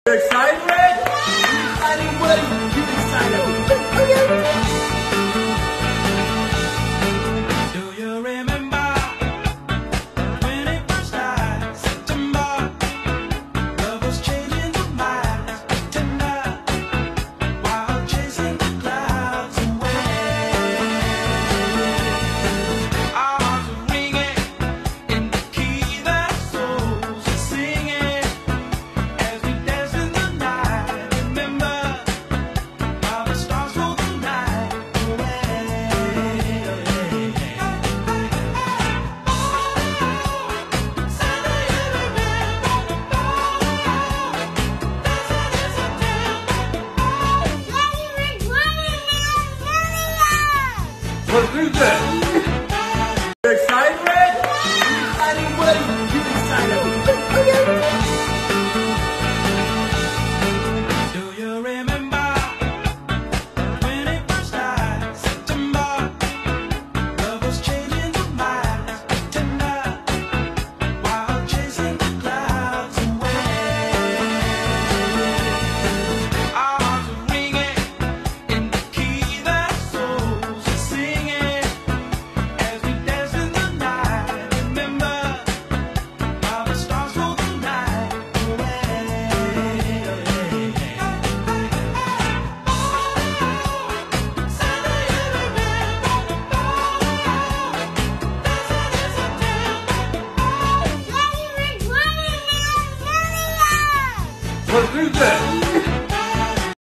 Excited? Excited what? You excited? Do you remember when it first started? September, love was changing the miles, tender, while chasing the clouds away. Our hearts were ringing in the key that souls are singing as we danced in the night. Remember how the stars stole the night away. Let's do this. Excited?